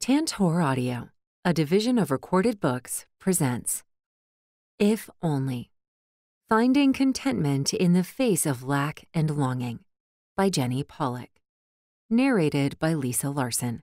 Tantor Audio, a division of Recorded Books, presents If Only, Finding Contentment in the Face of Lack and Longing by Jennie Pollock. Narrated by Larsen.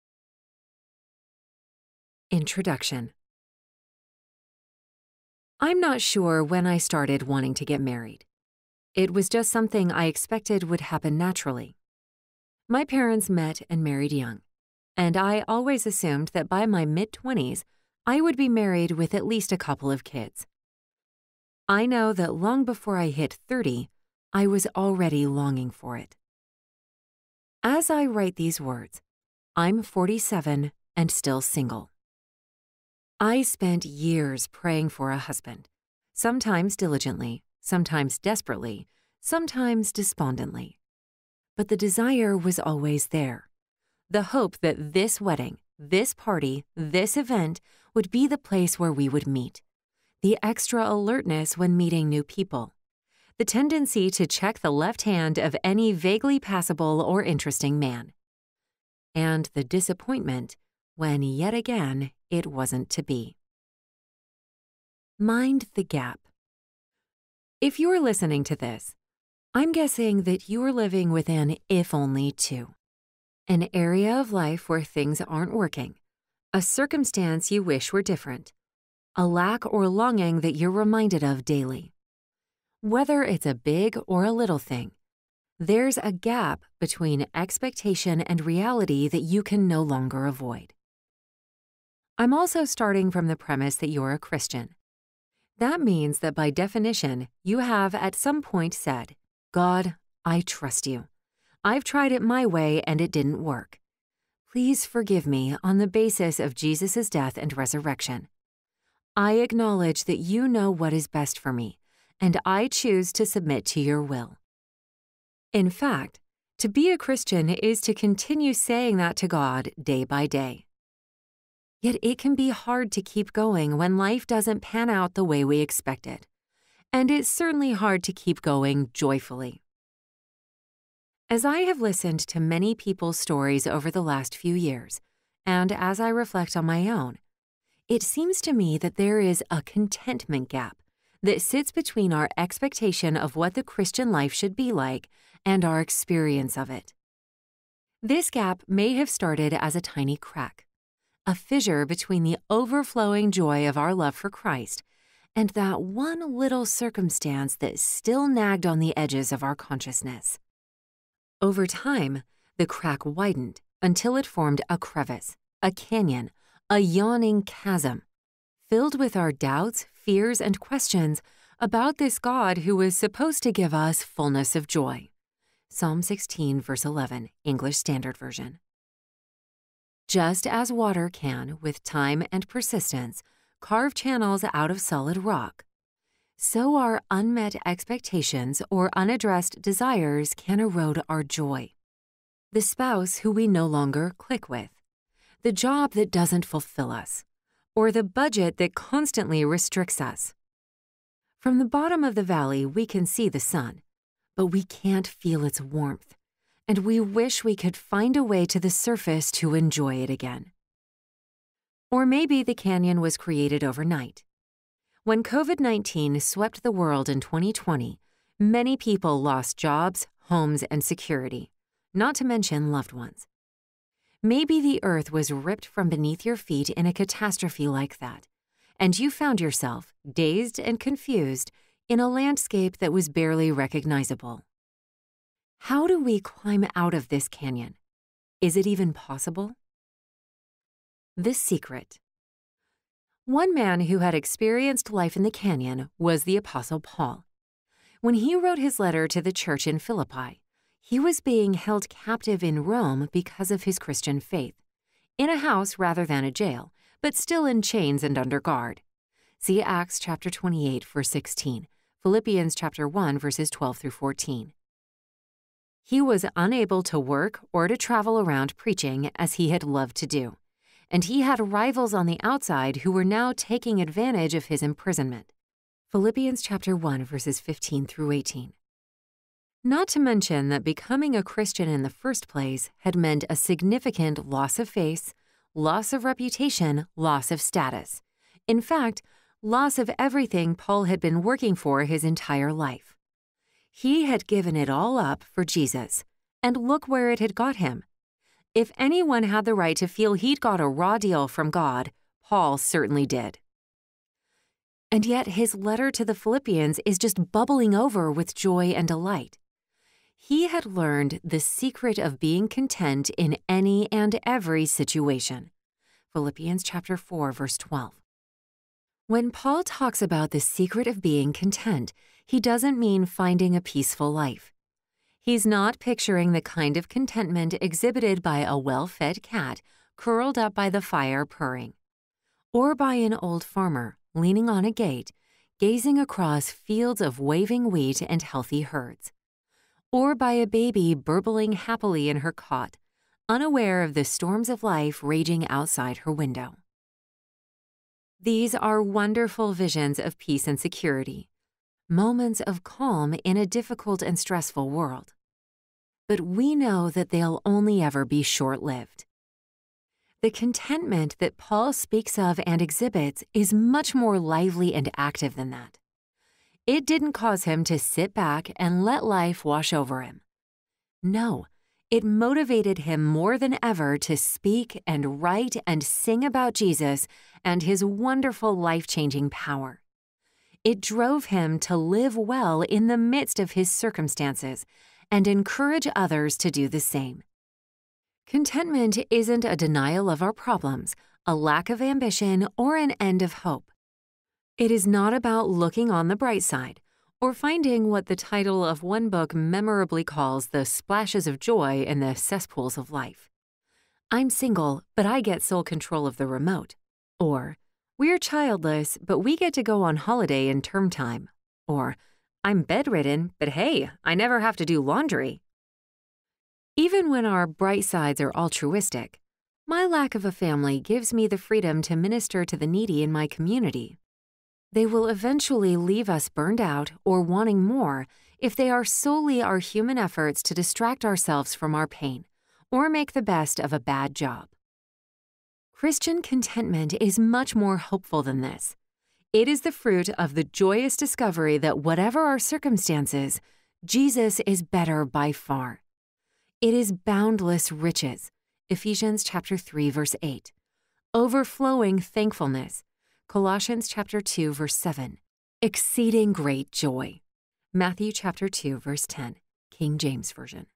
Introduction. I'm not sure when I started wanting to get married. It was just something I expected would happen naturally. My parents met and married young, and I always assumed that by my mid-20s, I would be married with at least a couple of kids. I know that long before I hit 30, I was already longing for it. As I write these words, I'm 47 and still single. I spent years praying for a husband, sometimes diligently, sometimes desperately, sometimes despondently. But the desire was always there. The hope that this wedding, this party, this event would be the place where we would meet. The extra alertness when meeting new people. The tendency to check the left hand of any vaguely passable or interesting man. And the disappointment when yet again it wasn't to be. Mind the gap. If you're listening to this, I'm guessing that you're living within if only too. An area of life where things aren't working, a circumstance you wish were different, a lack or longing that you're reminded of daily. Whether it's a big or a little thing, there's a gap between expectation and reality that you can no longer avoid. I'm also starting from the premise that you're a Christian. That means that by definition, you have at some point said, God, I trust you. I've tried it my way and it didn't work. Please forgive me on the basis of Jesus' death and resurrection. I acknowledge that you know what is best for me, and I choose to submit to your will. In fact, to be a Christian is to continue saying that to God day by day. Yet it can be hard to keep going when life doesn't pan out the way we expected, and it's certainly hard to keep going joyfully. As I have listened to many people's stories over the last few years, and as I reflect on my own, it seems to me that there is a contentment gap that sits between our expectation of what the Christian life should be like and our experience of it. This gap may have started as a tiny crack, a fissure between the overflowing joy of our love for Christ and that one little circumstance that still nagged on the edges of our consciousness. Over time, the crack widened until it formed a crevice, a canyon, a yawning chasm, filled with our doubts, fears, and questions about this God who is supposed to give us fullness of joy. Psalm 16, verse 11, English Standard Version. Just as water can, with time and persistence, carve channels out of solid rock, so our unmet expectations or unaddressed desires can erode our joy. The spouse who we no longer click with, the job that doesn't fulfill us, or the budget that constantly restricts us. From the bottom of the valley, we can see the sun, but we can't feel its warmth, and we wish we could find a way to the surface to enjoy it again. Or maybe the canyon was created overnight. When COVID-19 swept the world in 2020, many people lost jobs, homes, and security, not to mention loved ones. Maybe the earth was ripped from beneath your feet in a catastrophe like that, and you found yourself, dazed and confused, in a landscape that was barely recognizable. How do we climb out of this canyon? Is it even possible? The secret. One man who had experienced life in the canyon was the Apostle Paul. When he wrote his letter to the church in Philippi, he was being held captive in Rome because of his Christian faith, in a house rather than a jail, but still in chains and under guard. See Acts chapter 28, verse 16, Philippians chapter 1, verses 12 through 14. He was unable to work or to travel around preaching as he had loved to do, and he had rivals on the outside who were now taking advantage of his imprisonment. Philippians chapter 1, verses 15 through 18. Not to mention that becoming a Christian in the first place had meant a significant loss of face, loss of reputation, loss of status. In fact, loss of everything Paul had been working for his entire life. He had given it all up for Jesus, and look where it had got him. If anyone had the right to feel he'd got a raw deal from God, Paul certainly did. And yet his letter to the Philippians is just bubbling over with joy and delight. He had learned the secret of being content in any and every situation. Philippians chapter 4, verse 12. When Paul talks about the secret of being content, he doesn't mean finding a peaceful life. He's not picturing the kind of contentment exhibited by a well-fed cat curled up by the fire purring, or by an old farmer leaning on a gate, gazing across fields of waving wheat and healthy herds, or by a baby burbling happily in her cot, unaware of the storms of life raging outside her window. These are wonderful visions of peace and security, moments of calm in a difficult and stressful world. But we know that they'll only ever be short-lived. The contentment that Paul speaks of and exhibits is much more lively and active than that. It didn't cause him to sit back and let life wash over him. No, it motivated him more than ever to speak and write and sing about Jesus and his wonderful life-changing power. It drove him to live well in the midst of his circumstances and encourage others to do the same. Contentment isn't a denial of our problems, a lack of ambition, or an end of hope. It is not about looking on the bright side or finding what the title of one book memorably calls the splashes of joy in the cesspools of life. I'm single, but I get sole control of the remote. Or, we're childless, but we get to go on holiday in term time. Or, I'm bedridden, but hey, I never have to do laundry. Even when our bright sides are altruistic, my lack of a family gives me the freedom to minister to the needy in my community. They will eventually leave us burned out or wanting more if they are solely our human efforts to distract ourselves from our pain or make the best of a bad job. Christian contentment is much more hopeful than this. It is the fruit of the joyous discovery that whatever our circumstances, Jesus is better by far. It is boundless riches, Ephesians chapter 3, verse 8, overflowing thankfulness, Colossians chapter 2, verse 7, exceeding great joy, Matthew chapter 2, verse 10, King James Version.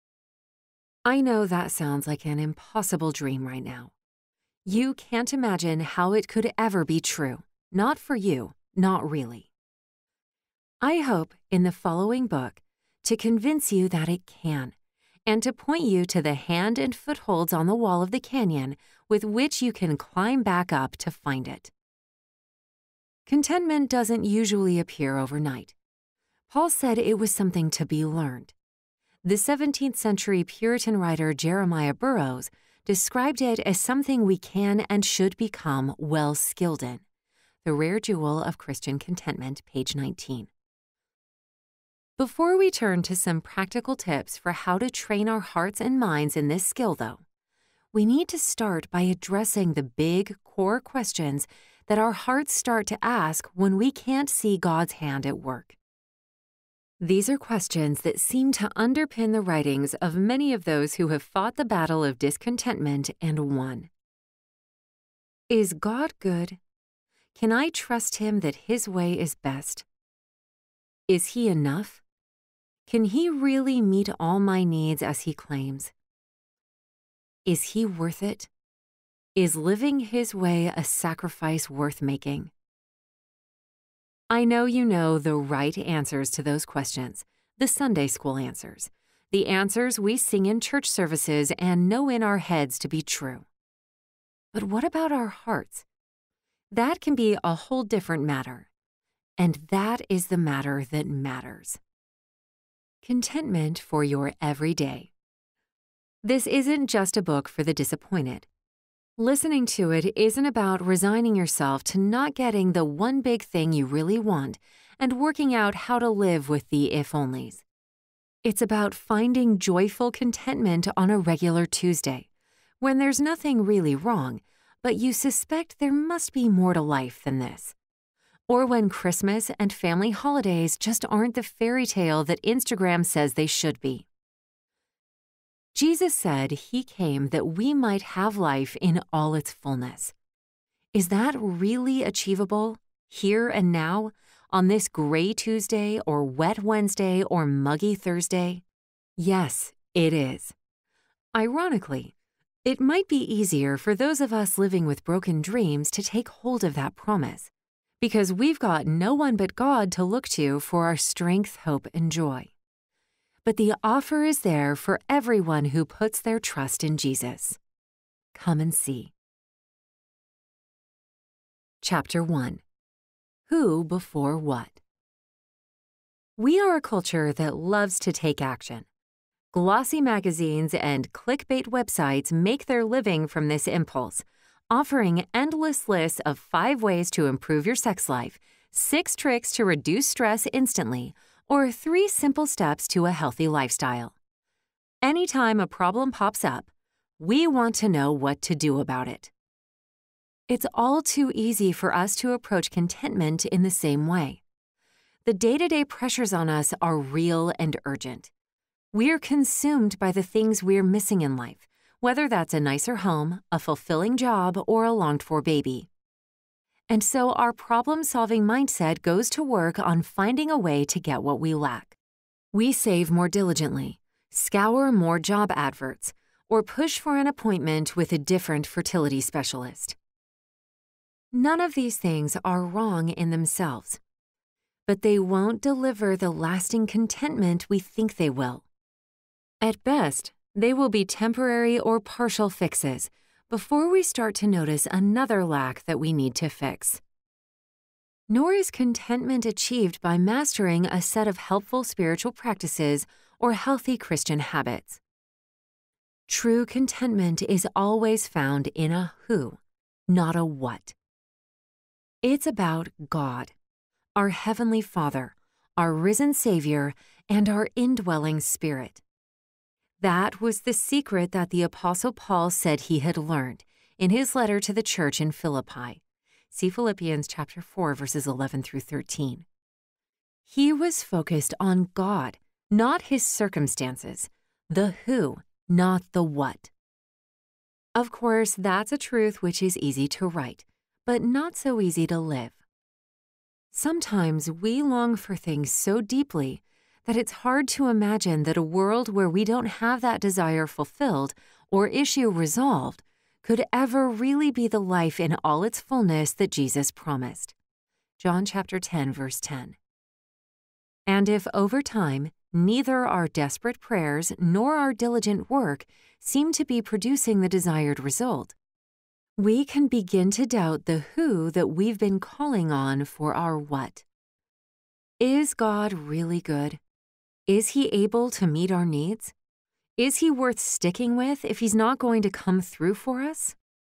I know that sounds like an impossible dream right now. You can't imagine how it could ever be true. Not for you, not really. I hope in the following book to convince you that it can, and to point you to the hand and footholds on the wall of the canyon with which you can climb back up to find it. Contentment doesn't usually appear overnight. Paul said it was something to be learned. The 17th century Puritan writer Jeremiah Burroughs described it as something we can and should become well skilled in. The Rare Jewel of Christian Contentment, page 19. Before we turn to some practical tips for how to train our hearts and minds in this skill, though, we need to start by addressing the big core questions that our hearts start to ask when we can't see God's hand at work. These are questions that seem to underpin the writings of many of those who have fought the battle of discontentment and won. Is God good? Can I trust Him that His way is best? Is He enough? Can He really meet all my needs as He claims? Is He worth it? Is living His way a sacrifice worth making? I know you know the right answers to those questions, the Sunday school answers, the answers we sing in church services and know in our heads to be true. But what about our hearts? That can be a whole different matter, and that is the matter that matters. Contentment for your everyday. This isn't just a book for the disappointed. Listening to it isn't about resigning yourself to not getting the one big thing you really want and working out how to live with the if-onlys. It's about finding joyful contentment on a regular Tuesday, when there's nothing really wrong, but you suspect there must be more to life than this. Or when Christmas and family holidays just aren't the fairy tale that Instagram says they should be. Jesus said he came that we might have life in all its fullness. Is that really achievable, here and now, on this gray Tuesday or wet Wednesday or muggy Thursday? Yes, it is. Ironically, it might be easier for those of us living with broken dreams to take hold of that promise, because we've got no one but God to look to for our strength, hope, and joy. But the offer is there for everyone who puts their trust in Jesus. Come and see. Chapter 1. Who before what? We are a culture that loves to take action. Glossy magazines and clickbait websites make their living from this impulse, offering endless lists of 5 ways to improve your sex life, 6 tricks to reduce stress instantly, or 3 simple steps to a healthy lifestyle. Anytime a problem pops up, we want to know what to do about it. It's all too easy for us to approach contentment in the same way. The day-to-day pressures on us are real and urgent. We're consumed by the things we're missing in life, whether that's a nicer home, a fulfilling job, or a longed-for baby. And so our problem-solving mindset goes to work on finding a way to get what we lack. We save more diligently, scour more job adverts, or push for an appointment with a different fertility specialist. None of these things are wrong in themselves, but they won't deliver the lasting contentment we think they will. At best, they will be temporary or partial fixes before we start to notice another lack that we need to fix. Nor is contentment achieved by mastering a set of helpful spiritual practices or healthy Christian habits. True contentment is always found in a who, not a what. It's about God, our Heavenly Father, our risen Savior, and our indwelling Spirit. That was the secret that the Apostle Paul said he had learned in his letter to the church in Philippi. See Philippians chapter 4, verses 11 through 13. He was focused on God, not his circumstances, the who, not the what. Of course, that's a truth which is easy to write, but not so easy to live. Sometimes we long for things so deeply that it's hard to imagine that a world where we don't have that desire fulfilled or issue resolved could ever really be the life in all its fullness that Jesus promised. John chapter 10, verse 10. And if over time, neither our desperate prayers nor our diligent work seem to be producing the desired result, we can begin to doubt the who that we've been calling on for our what. Is God really good? Is he able to meet our needs? Is he worth sticking with if he's not going to come through for us?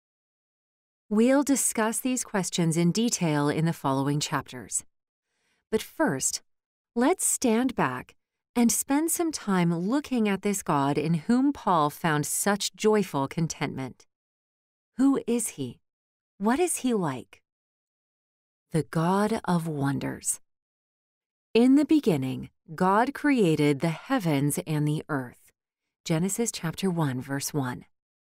We'll discuss these questions in detail in the following chapters. But first, let's stand back and spend some time looking at this God in whom Paul found such joyful contentment. Who is he? What is he like? The God of wonders. In the beginning, God created the heavens and the earth. Genesis chapter 1, verse 1.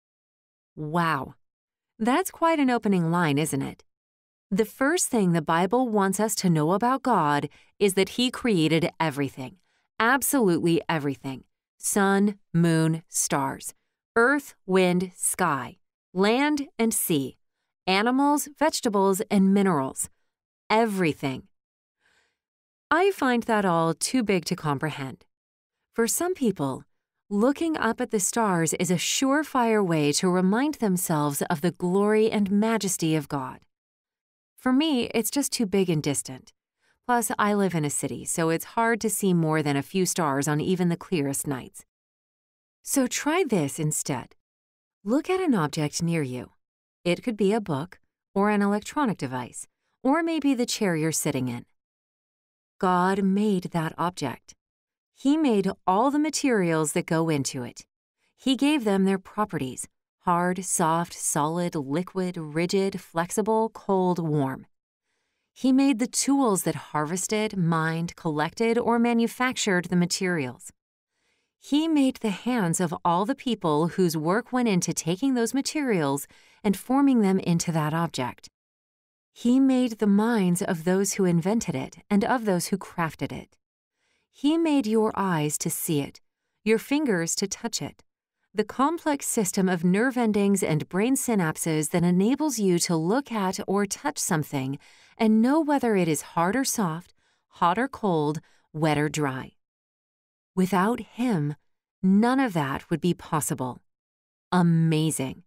Wow, that's quite an opening line, isn't it? The first thing the Bible wants us to know about God is that he created everything, absolutely everything. Sun, moon, stars, earth, wind, sky, land and sea, animals, vegetables, and minerals. Everything. I find that all too big to comprehend. For some people, looking up at the stars is a surefire way to remind themselves of the glory and majesty of God. For me, it's just too big and distant. Plus, I live in a city, so it's hard to see more than a few stars on even the clearest nights. So try this instead. Look at an object near you. It could be a book, or an electronic device, or maybe the chair you're sitting in. God made that object. He made all the materials that go into it. He gave them their properties, hard, soft, solid, liquid, rigid, flexible, cold, warm. He made the tools that harvested, mined, collected, or manufactured the materials. He made the hands of all the people whose work went into taking those materials and forming them into that object. He made the minds of those who invented it and of those who crafted it. He made your eyes to see it, your fingers to touch it, the complex system of nerve endings and brain synapses that enables you to look at or touch something and know whether it is hard or soft, hot or cold, wet or dry. Without him, none of that would be possible. Amazing.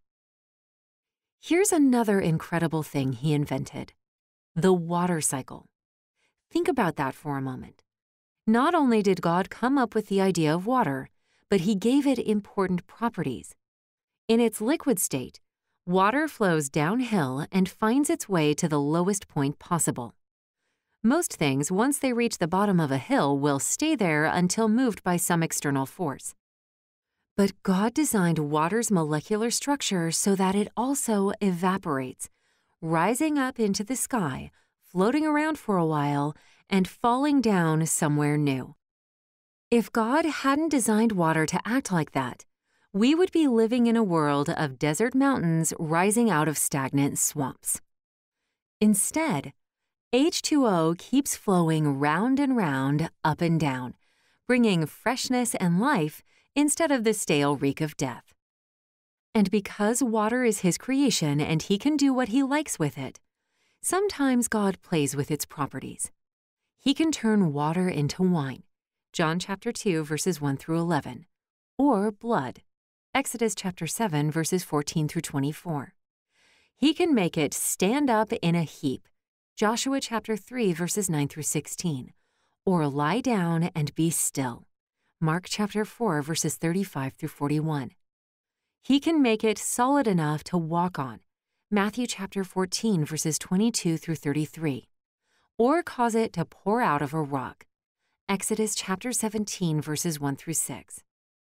Here's another incredible thing he invented: the water cycle. Think about that for a moment. Not only did God come up with the idea of water, but he gave it important properties. In its liquid state, water flows downhill and finds its way to the lowest point possible. Most things, once they reach the bottom of a hill, will stay there until moved by some external force. But God designed water's molecular structure so that it also evaporates, rising up into the sky, floating around for a while, and falling down somewhere new. If God hadn't designed water to act like that, we would be living in a world of desert mountains rising out of stagnant swamps. Instead, H2O keeps flowing round and round, up and down, bringing freshness and life instead of the stale reek of death. And because water is his creation and he can do what he likes with it, sometimes God plays with its properties. He can turn water into wine, John chapter 2, verses 1 through 11, or blood, Exodus chapter 7, verses 14 through 24. He can make it stand up in a heap, Joshua chapter 3, verses 9 through 16, or lie down and be still, Mark chapter 4, verses 35 through 41. He can make it solid enough to walk on, Matthew chapter 14, verses 22 through 33, or cause it to pour out of a rock, Exodus chapter 17, verses 1 through 6.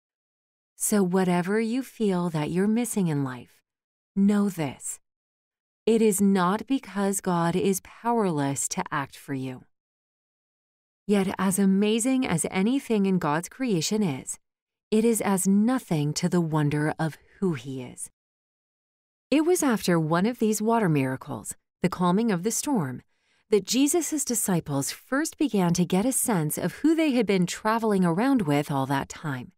So whatever you feel that you're missing in life, know this: it is not because God is powerless to act for you. Yet as amazing as anything in God's creation is, it is as nothing to the wonder of who he is. It was after one of these water miracles, the calming of the storm, that Jesus' disciples first began to get a sense of who they had been traveling around with all that time.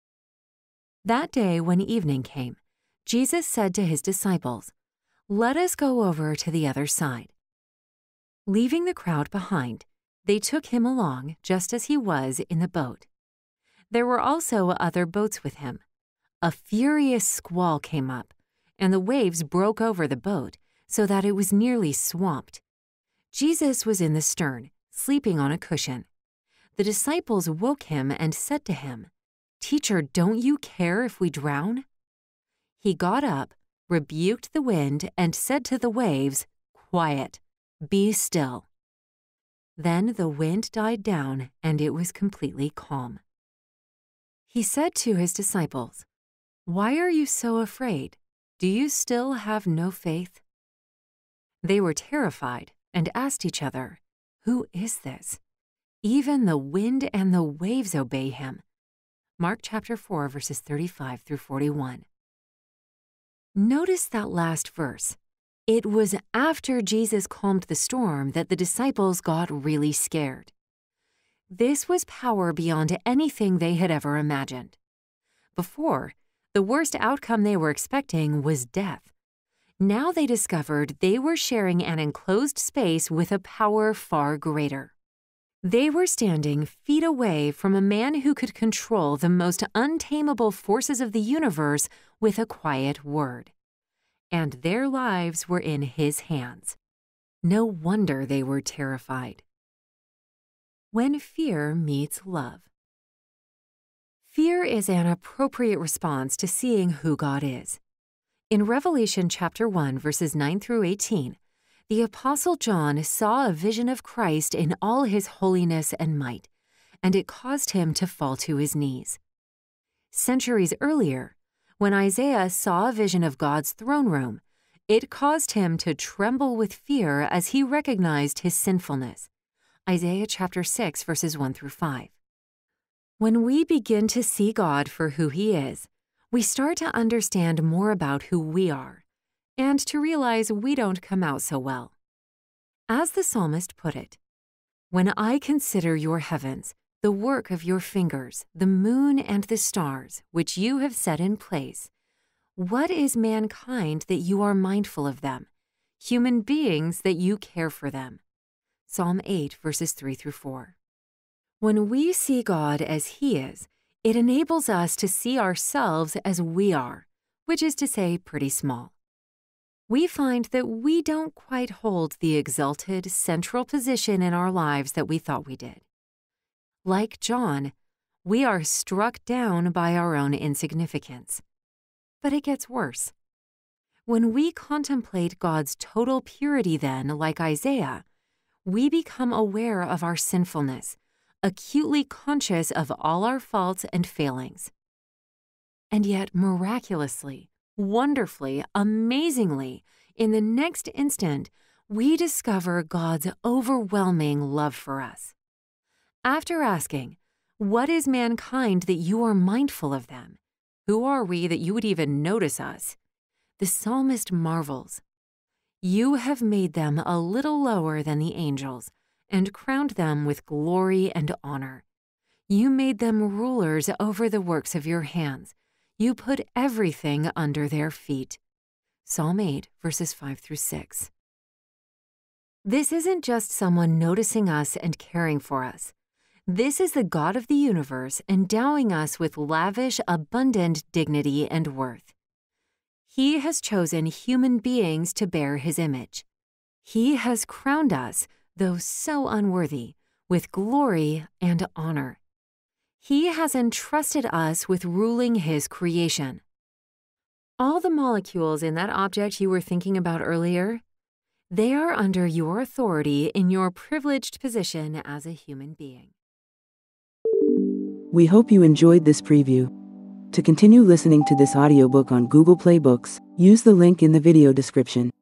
That day when evening came, Jesus said to his disciples, "Let us go over to the other side." Leaving the crowd behind, they took him along just as he was in the boat. There were also other boats with him. A furious squall came up, and the waves broke over the boat so that it was nearly swamped. Jesus was in the stern, sleeping on a cushion. The disciples woke him and said to him, "Teacher, don't you care if we drown?" He got up, rebuked the wind, and said to the waves, "Quiet, be still." Then the wind died down and it was completely calm. He said to his disciples, "Why are you so afraid? Do you still have no faith?" They were terrified and asked each other, "Who is this? Even the wind and the waves obey him." Mark chapter 4, verses 35 through 41. Notice that last verse. It was after Jesus calmed the storm that the disciples got really scared. This was power beyond anything they had ever imagined. Before, the worst outcome they were expecting was death. Now they discovered they were sharing an enclosed space with a power far greater. They were standing feet away from a man who could control the most untamable forces of the universe with a quiet word. And their lives were in his hands. No wonder they were terrified. When fear meets love. Fear is an appropriate response to seeing who God is. In Revelation chapter 1, verses 9 through 18, the Apostle John saw a vision of Christ in all his holiness and might, and it caused him to fall to his knees. Centuries earlier, When Isaiah saw a vision of God's throne room, it caused him to tremble with fear as he recognized his sinfulness. Isaiah chapter 6, verses 1 through 5. When we begin to see God for who He is, we start to understand more about who we are, and to realize we don't come out so well. As the psalmist put it, "When I consider your heavens, the work of your fingers, the moon and the stars, which you have set in place, what is mankind that you are mindful of them, human beings that you care for them?" Psalm 8, verses 3 through 4. When we see God as He is, it enables us to see ourselves as we are, which is to say, pretty small. We find that we don't quite hold the exalted, central position in our lives that we thought we did. Like John, we are struck down by our own insignificance. But it gets worse. When we contemplate God's total purity then, like Isaiah, we become aware of our sinfulness, acutely conscious of all our faults and failings. And yet, miraculously, wonderfully, amazingly, in the next instant, we discover God's overwhelming love for us. After asking, "What is mankind that you are mindful of them? Who are we that you would even notice us?" the psalmist marvels. "You have made them a little lower than the angels, and crowned them with glory and honor. You made them rulers over the works of your hands. You put everything under their feet." Psalm 8, verses 5 through 6. This isn't just someone noticing us and caring for us. This is the God of the universe endowing us with lavish, abundant dignity and worth. He has chosen human beings to bear His image. He has crowned us, though so unworthy, with glory and honor. He has entrusted us with ruling His creation. All the molecules in that object you were thinking about earlier, they are under your authority in your privileged position as a human being. We hope you enjoyed this preview. To continue listening to this audiobook on Google Play Books, use the link in the video description.